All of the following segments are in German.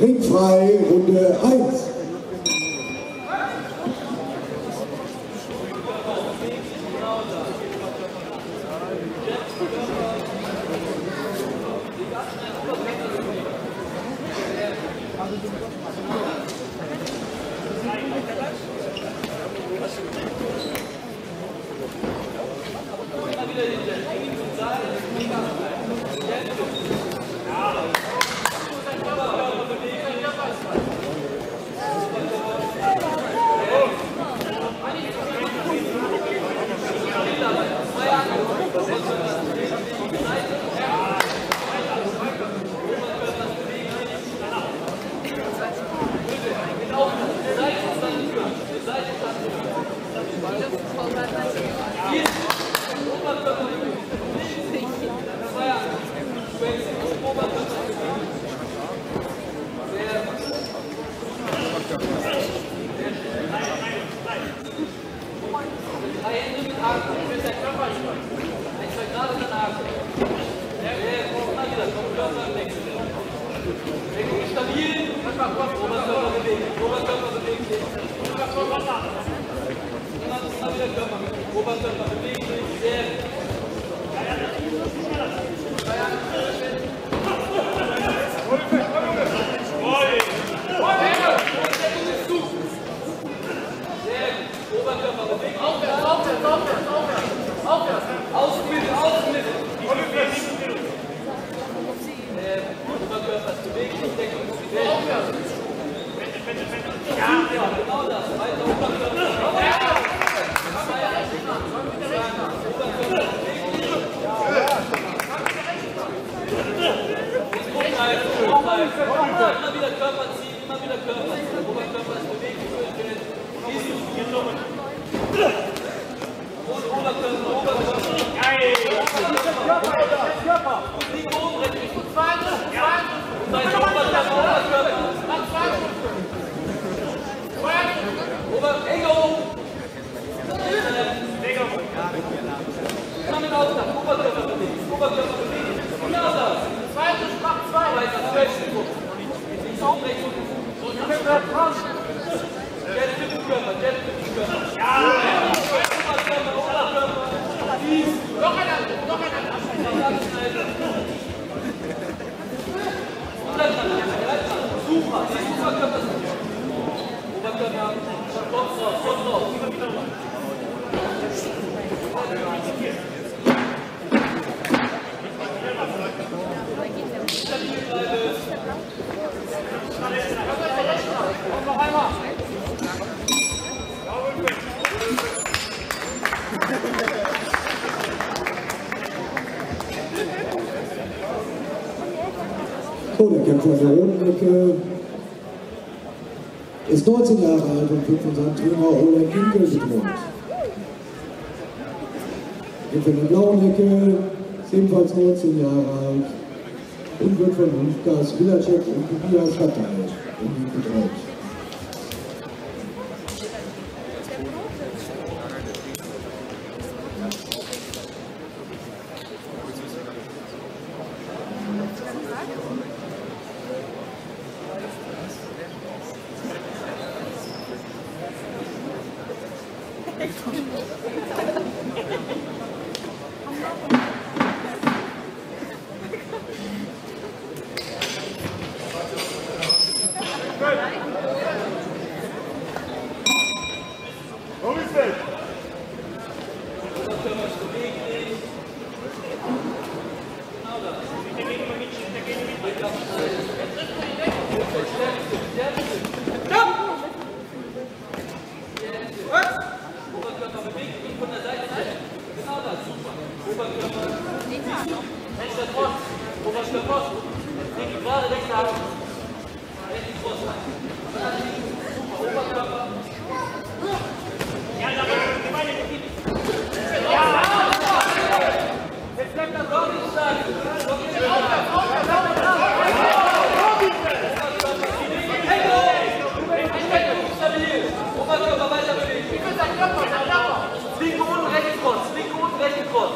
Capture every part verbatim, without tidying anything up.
Ringfrei, Runde eins. So, der Kämpfer der roten Ecke ist neunzehn Jahre alt und wird von seinem Trainer Oleg Kinkel betreut. Der Kämpfer der blauen Ecke ist ebenfalls neunzehn Jahre alt und wird von Lukas Vilacek und Tobias Stadtteil betreut.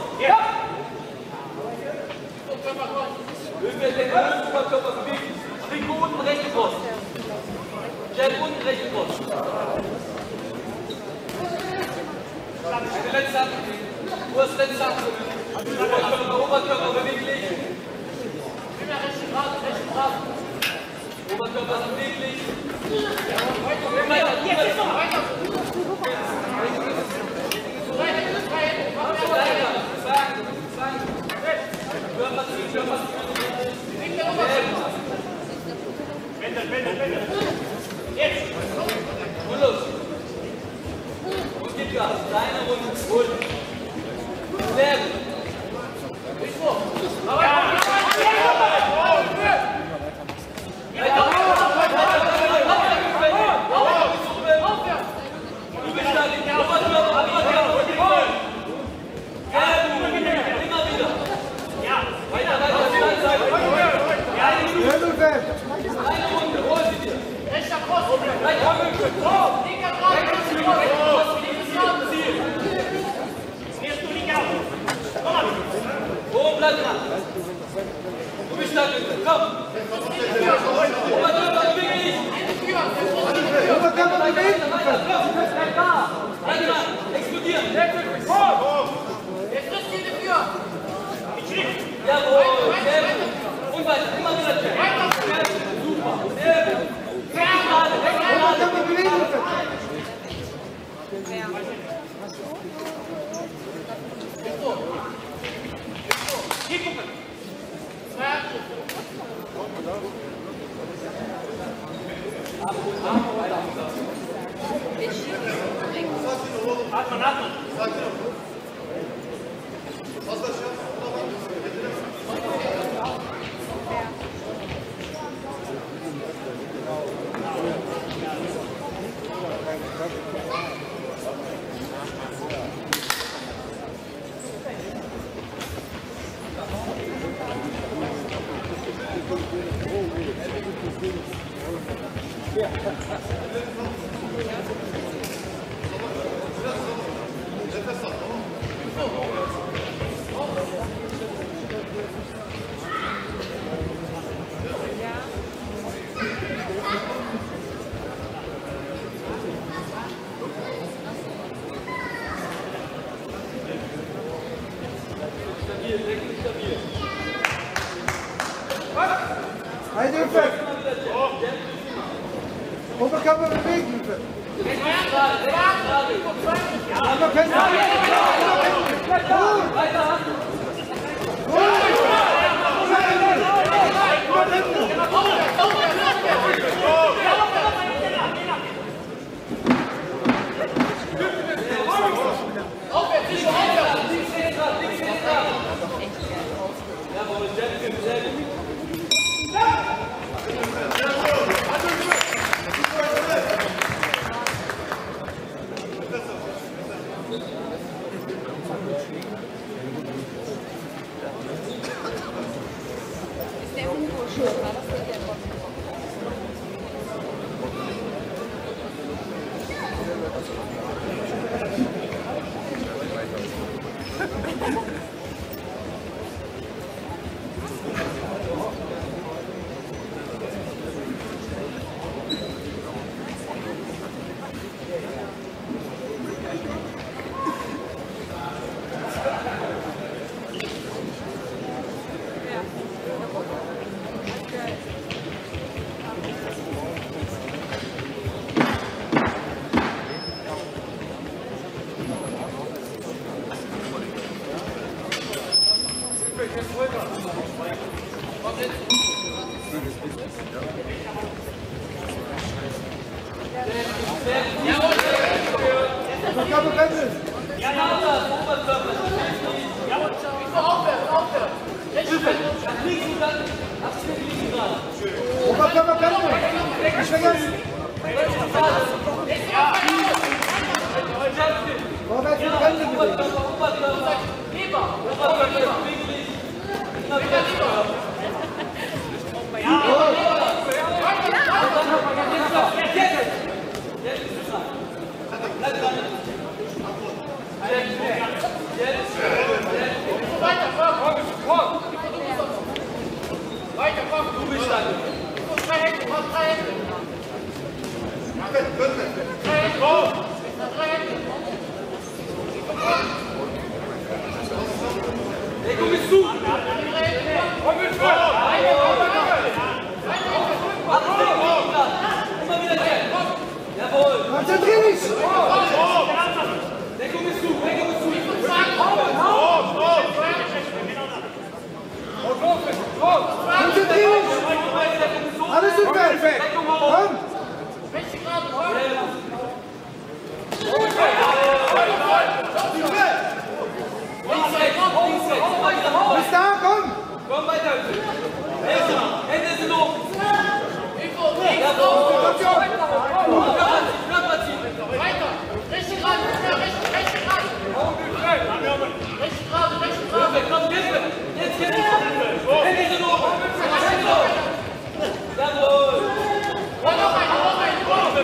Oberkörper bewegen. Trikot unten, rechte Brust. Jab unten, rechte Brust. Der letzte Hand. Wo ist der letzte Hand? Oberkörper, Oberkörper beweglich. Immer rechte Kraft, rechte Kraft. Oberkörper ist beweglich. Weiter, weiter, weiter. Körper ziehen, Körper ziehen. Wende, wende, wende. Jetzt. Und los. Und gib Gas. Kleine Runde. Gut. Sehr gut. Nicht vor. Aber ja. Du bist da, die Oberkörper, Oberkörper und die Rollen. Immer wieder. Ja. Weiter, weiter, weiter, weiter. Ja, eine Runde, hol sie dir. Rechter Cross. Rechter Cross. Linker Cross. Ziel. Wirst du nicht auf. Komm mal. Oben bleib dran. Du bist da, komm. Oberkörper beweglich. Oberkörper beweglich. Weiter, weiter. Explodieren. Jetzt frisst ihr die Tür. Jawohl. Sehr gut. Und weiter. Immer wieder. Super. Sehr gut. Gerade, gerade. Hier gucken. Atmen, atmen. Was ist das jetzt? Oberkörper bewegen, bitte. Deckung ist zu! Konzentrier dich! Deckung ist zu! Deckung ist zu! Konzentrier dich! Alles im Feld! Komm! Bis da, komm! Komm weiter! Hände sind hoch! Weiter! Rechte gerade, rechte, rechte gerade! Rechte gerade, rechte gerade! Komm, jetzt! Jetzt, jetzt! Hände sind hoch! Hände hoch! Jawohl! Noch ein, noch ein!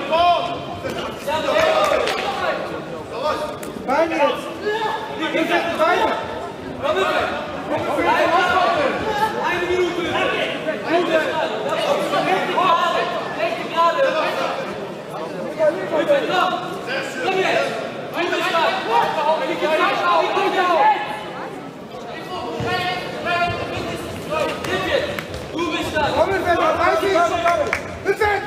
Beine jetzt! Beine! Komm mit! Eine Minute! Rechte gerade! Rechte gerade! Rückwärts, komm! Komm jetzt! Du bist stark! Du bist stark! Komm im Feld, reiß dich! Im Feld!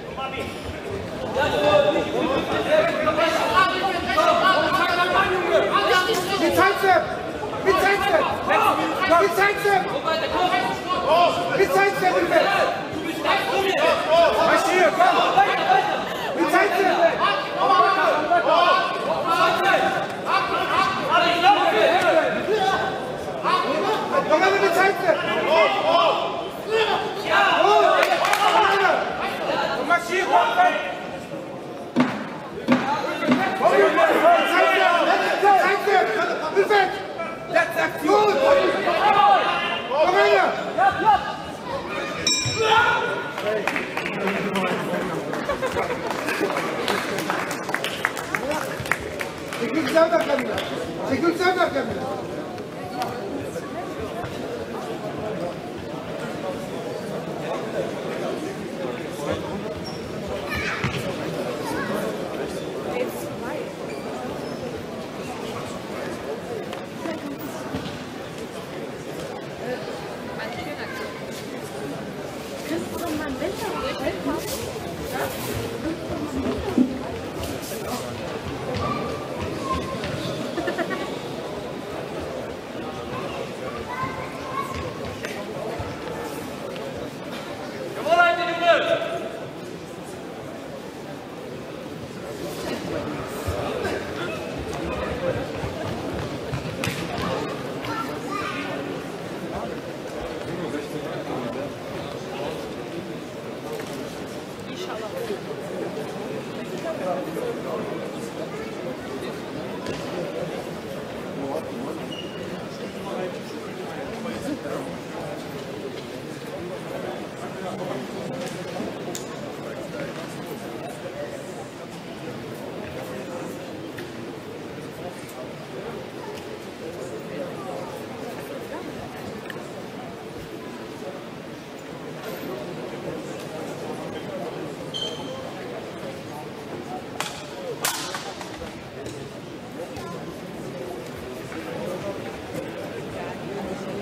Mit Sidestep! Mit Sidestep! Mit Sidestep! Mit Sidestep im Feld! Marschier, komm! Mit Sidestep! Komm alle mit Sidestep! Und marschier, komm! Perfekt! Letzte Aktion! Komm her! Ich will selber Kamila! Ich will selber Kamila!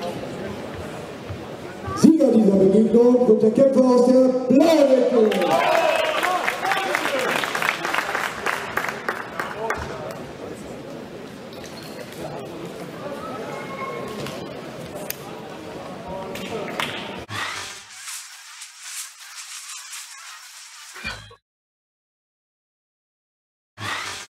Sieger dieser Begegnung kommt der Kämpfer aus der blauen Ecke.